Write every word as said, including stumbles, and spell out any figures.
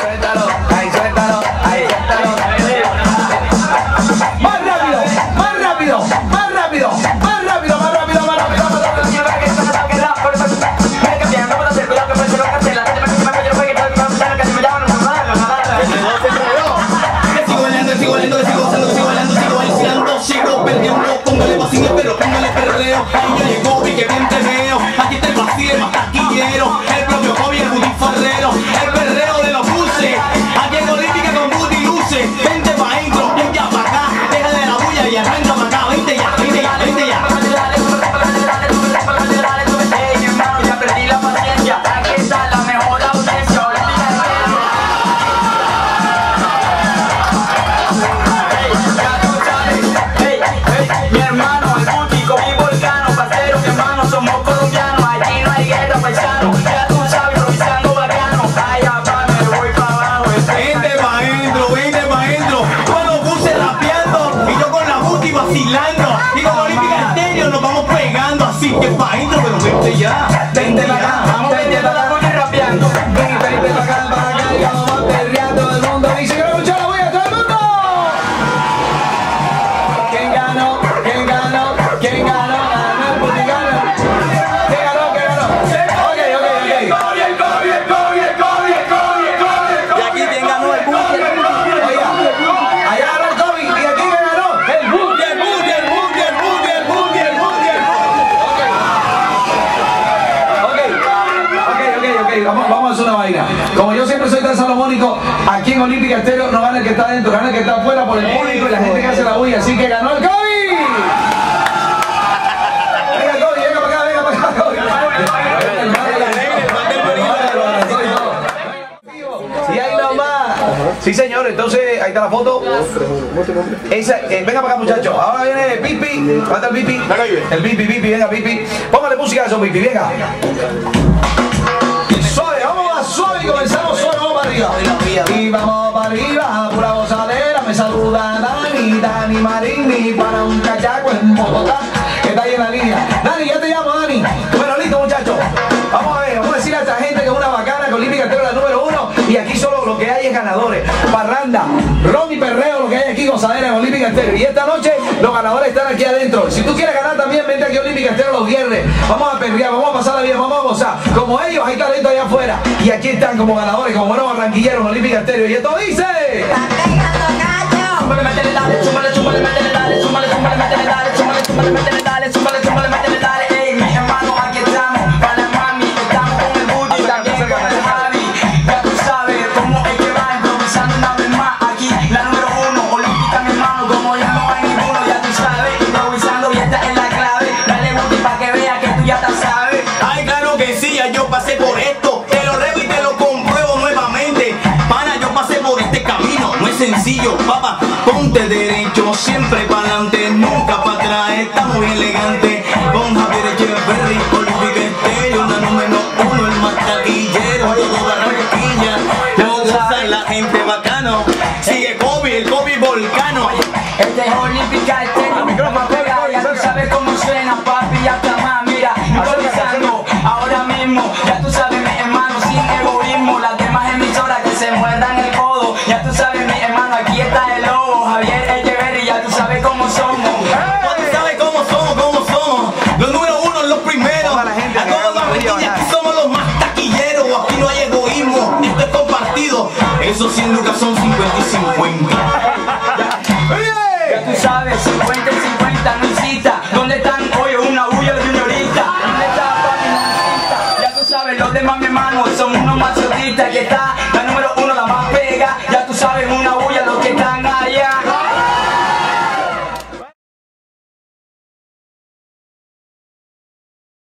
suéltalo, ahí suéltalo, ahí suéltalo. Más rápido, más rápido, más rápido, más rápido, más rápido, más rápido, más rápido. Sigo bailando, sigo gozando, sigo bailando, sigo bailando, sigo perdiendo. Póngale vacío, pero póngale perreo. Ahí ya llegó, vi que bien te veo. Aquí te vacío, más taquillero. El propio Kobe, el Buddy Ferrero. El perreo de los buses. Aquí en Olímpica con Buddy luce. Vente pa' adentro, ven ya pa' acá. Deja de la bulla y arranca pa' acá. Vente ya, vente ya, vente ya. Ya perdí la paciencia. Aquí está la mejor audiencia. Mi hermano, el Butico, mi volcano, parcero, mi hermano, somos colombianos, allí no hay guerra, paisano, ya tú sabes, improvisando bacano, allá va, me voy pa' abajo, Vente pa' adentro, vente pa' adentro. Con los buses rapeando y yo con la Buti vacilando. Y con Olímpica Estéreo nos vamos pegando, así que pa' adentro, pero vente ya, vente ya. vamos vendiendo la pone rapeando. Ven, ven, ven, pa' acá, pa' acá, y vamos perreando, todo el mundo dice que no escucha la bulla, todo el mundo. ¿Quién ganó? ¿Quién ganó? ¿Quién ganó? Ganó el Buti, ganó. ¿Quién ganó? ¿Quién ganó? Ok, ok, ok. Y aquí quien ganó el Buti, el Buti. Oiga, allá ganó el Kobe, y aquí ¿quién ganó? El Buti. El Buti, el Buti, el Buti, el Buti, el Buti, el Ok, ok, ok, ok, vamos, vamos a hacer una vaina. Como yo siempre soy tan salomónico, aquí en Olímpica Estéreo no gana el que está adentro, gana el que está afuera por el público y la gente que hace la bulla, así que ganó el Kobe. Venga, Kobe, venga para acá, venga para acá, Kobe. Y ahí nomás. Sí, señor, entonces ahí está la foto. Esa, eh, venga para acá, muchachos. Ahora viene Pipi. ¿Dónde está el Pipi? El Pipi, Pipi, venga, Pipi. Póngale música a eso, Pipi, venga. Suave, vamos a suave y comenzamos suave, vamos para arriba. Y vamos para arriba, pura gozadera. Me saluda Dani, Dani Marini, para un cachaco en Bogotá, que está ahí en la línea. Dani, ya te llamo, Dani. Bueno, listo, muchachos. Vamos a ver, vamos a decir a esta gente que es una bacana, que Olímpica Estéreo es la número uno. Y aquí solo lo que hay es ganadores. Parranda, ron y perreo, lo que hay aquí, gozadera en Olímpica Estéreo. Y esta noche los ganadores están aquí adentro. Si tú quieres ganar también, vente aquí a Olímpica Estéreo los viernes. Vamos a perrear, vamos a pasarla bien, vamos a gozar. Como ellos, hay talento allá afuera. Y aquí están como ganadores, como buenos barranquilleros en Olímpica Estéreo. Y esto dice... Chúmbale, métele, dale, chúmbale, chúmbale, métele, dale, chúmbale, chúmbale, métele, dale, chúmbale, chúmbale, métele, dale, chúmbale, chúmbale, métele, dale. Ey, mis hermanos, aquí estamos, para la mami, estamos con el Buti, también con el Javi. Ya tú sabes cómo es que va improvisando una vez más aquí, la número uno, Olímpica, mi hermano, como ya no hay ninguno, ya tú sabes, improvisando y esta es la clave. Dale, Buti, para que vea que tú ya te sabes. Ay, claro que sí, ya yo pasé por esto. Te lo reo y te lo compruebo nuevamente. Para, yo pasé por este camino. No es sencillo, papá. Ponte derecho, siempre para adelante, nunca para atrás. Estamos bien elegantes. Con Javier Echeverry, Olímpica Estéreo, la número uno, el más taquillero, todo Barranquilla. No goza la gente bacano. Sigue Kobe, el Kobe volcano. Este es Olímpica Estéreo, micrófono pega, ya tú sabes cómo suena, papi, ya está más, mira, improvisando ahora mismo, ya tú sabes, mi hermano, sin egoísmo, las demás emisoras que se muerdan el codo, ya tú sabes, mi hermano, aquí está el lobo, Javier Echeverry, ya tú sabes cómo somos. Ya tú sabes cómo somos, cómo somos. Los número uno, los primeros. A todos los Barranquilla, aquí somos los más taquilleros. Aquí no hay egoísmo, esto es compartido. Esos cien lucas son cincuenta y cincuenta. Ya tú sabes, cincuenta y cincuenta, no incita. ¿Dónde están? Oye, una bulla de juniorita. ¿Dónde está papi, mamacita? Ya tú sabes, los demás, mi hermano, son unos masoquistas que está